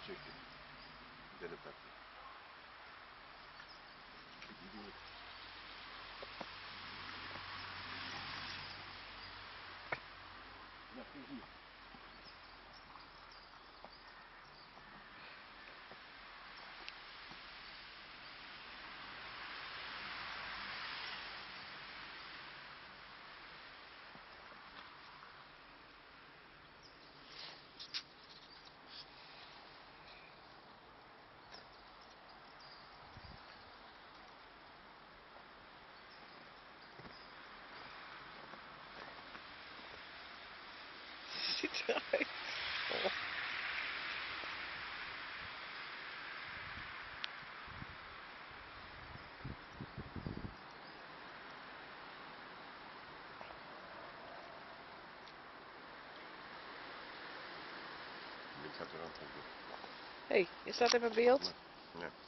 chicken. Then it's up to you do it. Nothing here. She died. Oh. Ik zat er aan toe. Hey, is dat in mijn beeld? Ja.